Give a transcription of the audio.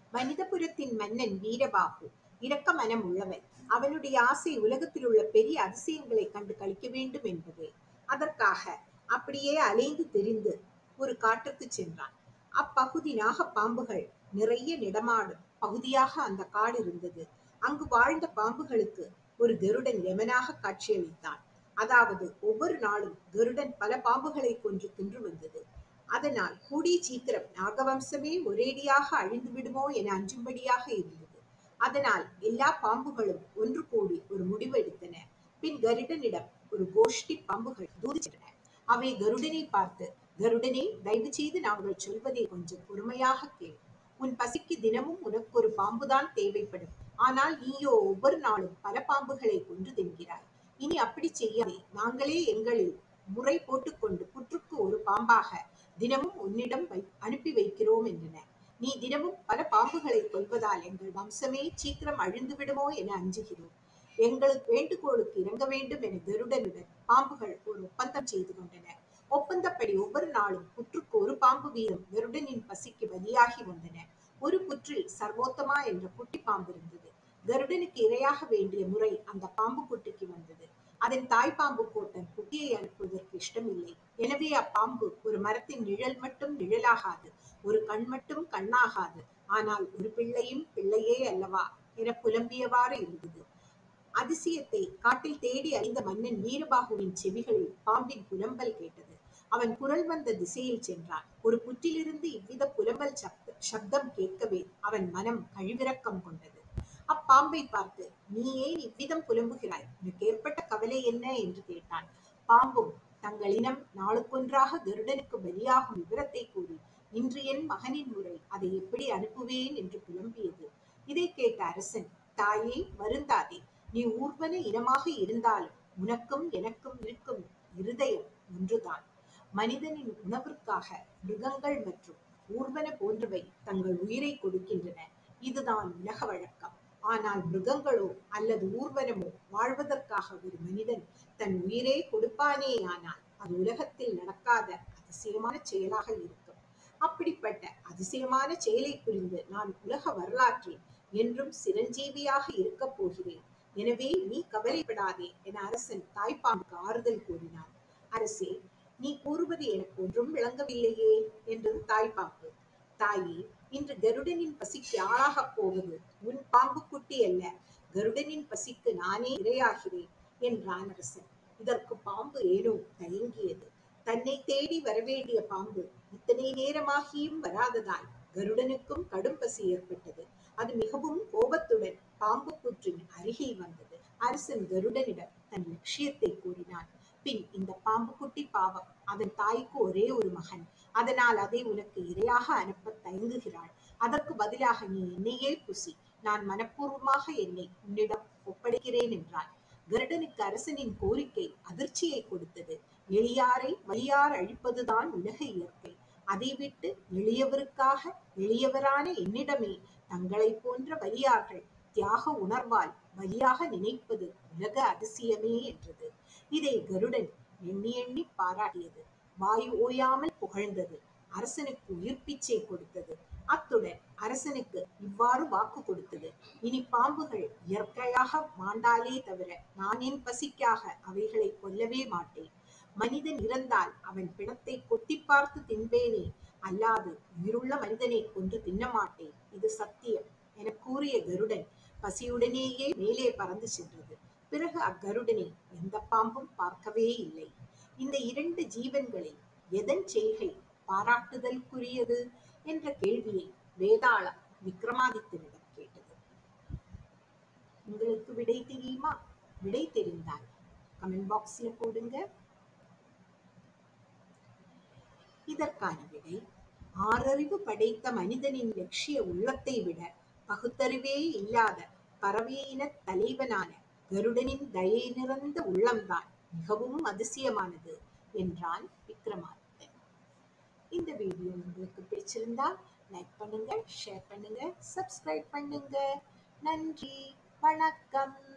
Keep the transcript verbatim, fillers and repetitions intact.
மனிதபுரத்தின் மன்னன் வீரபாகு இரக்க மனம் உள்ளவன். அவனுடைய ஆசை உலகத்தில் உள்ள பெரிய அதிசயங்களை கண்டு களிக்க வேண்டும் என்பதே. அதற்காக அப்படியே அலைந்து திரிந்து ஒரு காட்டுக்கு சென்றான். அப்பகுதி நாக பாம்புகள் நிறைய நடமாடும் பகுதியாக அந்த காடு இருந்தது. அங்கு வாழ்ந்த பாம்புகளுக்கு ஒரு கருடன் யமனாக காட்சியளித்தான். அதாவது ஒவ்வொரு நாளும் கருடன் பல பாம்புகளை கொன்று தின்று வந்தது. அதனால் கூடிய சீக்கிரம் நாகவம்சமே ஒரேடியாக அழிந்து விடுமோ என அஞ்சும்படியாக இருந்தது. அதனால் எல்லா பாம்புகளும் ஒன்று கூடி ஒரு முடிவு எடுத்தன. பின் கருடனிடம் ஒரு கோஷ்டி பாம்புகள் தூது சென்றன. அவை கருடனை பார்த்து, கருடனே, தயவு செய்து நாங்கள் சொல்வதை கொஞ்சம் பொறுமையாக கேள். உன் பசிக்கு தினமும் உனக்கு ஒரு பாம்புதான் தேவைப்படும். ஆனால் நீயோ ஒவ்வொரு நாளும் பல பாம்புகளை கொன்று தின்கிறாய். இனி அப்படி செய்யாதே. நாங்களே எங்களில் முறை போட்டுக்கொண்டு புற்றுக்கு ஒரு பாம்பாக தினமும் உன்னிடம் வை அனுப்பி வைக்கிறோம் என்றன. நீ தினமும் பல பாம்புகளை கொல்வதால் எங்கள் வம்சமே சீக்கிரம் அழிந்து விடுமோ என அஞ்சுகிறோம். எங்களுக்கு வேண்டுகோளுக்கு இறங்க வேண்டும் என கருடனுடன் பாம்புகள் ஒரு ஒப்பந்தம் செய்து கொண்டன. ஒப்பந்தப்படி ஒவ்வொரு நாளும் புற்றுக்கு ஒரு பாம்பு வீதம் கருடனின் பசிக்கு பலியாகி வந்தன. ஒரு புற்றில் சர்வோத்தமா என்ற குட்டி பாம்பு இருந்தது. கருடனுக்கு இரையாக வேண்டிய முறை அந்த பாம்பு குட்டிக்கு வந்தது. அதன் தாய்ப்பாம்பு கோட்டன் குட்டியை அனுப்புவதற்கு இஷ்டமில்லை. எனவே அப்பாம்பு ஒரு மரத்தின் நிழல் மட்டும் நிழலாகாது, ஒரு கண் மட்டும் கண்ணாகாது, ஆனால் ஒரு பிள்ளையும் பிள்ளையே அல்லவா என புலம்பியவாறு இருந்தது. அதிசயத்தை காட்டில் தேடி அறிந்த மன்னன் வீரபாகுவின் செவிகளில் பாம்பின் புலம்பல் கேட்டது. அவன் குரல் வந்த திசையில் சென்றான். ஒரு புற்றிலிருந்து இவ்வித புலம்பல் சப்த சப்தம் கேட்கவே அவன் மனம் கழிவிறக்கம் கொண்டது. அப்பாம்பை பார்த்து, நீ ஏன் இவ்விதம் புலம்புகிறாய்? உனக்கு ஏற்பட்ட கவலை என்ன என்று கேட்டான். பாம்பும் தங்களினம் நாளுக்கொன்றாக கருடனுக்கு பலியாகும் விவரத்தை கூறி, இன்று என் மகனின் முறை, அதை எப்படி அனுப்புவேன் என்று புலம்பியது. இதை கேட்ட அரசன், தாயே, வருந்தாதே. நீ ஊர்வன இனமாக இருந்தாலும் உனக்கும் எனக்கும் இருக்கும் இருதயம் ஒன்றுதான். மனிதனின் உணவிற்காக மிருகங்கள் மற்றும் ஊர்வன போன்றவை தங்கள் உயிரை கொடுக்கின்றன. இதுதான் உலக வழக்கம். ஆனால் மிருகங்களோ அல்லது ஊர்வனமோ வாழ்வதற்காக ஒரு மனிதன் தன் உயிரே கொடுப்பானேயானால் அது உலகத்தில் நடக்காத அதிசயமான செயலாக இருக்கும். அப்படிப்பட்ட அதிசயமான செயலை புரிந்து நான் உலக வரலாற்றில் என்றும் சிரஞ்சீவியாக இருக்கப் போகிறேன். எனவே நீ கவலைப்படாதே என அரசன் தாய்ப்பாம்புக்கு ஆறுதல் கூறினான். அரசே, நீ கூறுவது எனக்கு ஒன்றும் விளங்கவில்லையே என்றது தாய்ப்பாம்பு. தாயே, இன்று கருடனின் பசிக்கு ஆளாகப் போவது உன் பாம்பு குட்டி அல்ல, கருடனின் பசிக்கு நானே இரையாகிறேன் என்றான் அரசன். இதற்கு பாம்பு ஏனோ தயங்கியது. தன்னை தேடி வரவேண்டிய பாம்பு இத்தனை நேரமாகியும் வராததால் கருடனுக்கும் கடும் பசி ஏற்பட்டது. அது மிகவும் கோபத்துடன் பாம்பு புற்றின் அருகில் வந்தது. அரசன் கருடனிடம் தன் லட்சியத்தை கூறினான். பின், இந்த பாம்பு குட்டி பாவம், அதன் தாய்க்கு ஒரே ஒரு மகன். அதனால் அதை உனக்கு இரையாக அனுப்ப தயங்குகிறாள். அதற்கு பதிலாக நீ என்னையே புசி. நான் மனப்பூர்வமாக என்னை உன்னிடம் ஒப்படைக்கிறேன் என்றான். கருடனுக்கு அரசனின் கோரிக்கை அதிர்ச்சியை கொடுத்தது. எளியாரை வலியார் அழிப்பதுதான் உலக இயற்கை. அதை விட்டு எளியவருக்காக எளியவரான என்னிடமே தங்களை போன்ற வலியார்கள் தியாக உணர்வால் வலியாக நினைப்பது உலக அதிசயமே என்றது. இதை கருடன் எண்ணி எண்ணி பாராட்டியது. வாய் ஓயாமல் புகழ்ந்தது. அரசனுக்கு உயிர் பிச்சை கொடுத்தது. அத்துடன் அரசனுக்கு இவ்வாறு வாக்கு கொடுத்தது. இனி பாம்புகள் இயற்கையாக மாண்டாலே தவிர நான் என் பசிக்காக அவைகளை கொல்லவே மாட்டேன். மனிதன் இறந்தால் அவன் பிணத்தை கொத்தி பார்த்து தின்பேனே, அல்லாது உயிருள்ள மனிதனை கொன்று தின்ன மாட்டேன். இது சத்தியம் என கூறிய கருடன் பசியுடனேயே மேலே பறந்து சென்றது. பிறகு அக்கருடனை எந்த பாம்பும் பார்க்கவே இல்லை. இந்த இரண்டு ஜீவன்களில் எதன் செய்கை பாராட்டுதலுக்குரியது என்ற கேள்வியை வேதாளம் விக்ரமாதித்தனிடம் கேட்டது. உங்களுக்கு விடை தெரியுமா? விடை தெரிந்தால் கமெண்ட் பாக்ஸ்ல போடுங்க. இதற்கான விடை, ஆறறிவு படைத்த மனிதனின் லட்சிய உள்ளத்தை விட பகுத்தறிவே இல்லாத பறவையின தலைவனான கருடனின் தயை நிறைந்த உள்ளம்தான் மிகவும் அதிசயமானது என்றான் விக்ரமாதித்தன். இந்த வீடியோ உங்களுக்கு பிடிச்சிருந்தா லைக் பண்ணுங்க, ஷேர் பண்ணுங்க, சப்ஸ்கிரைப் பண்ணுங்க. நன்றி, வணக்கம்.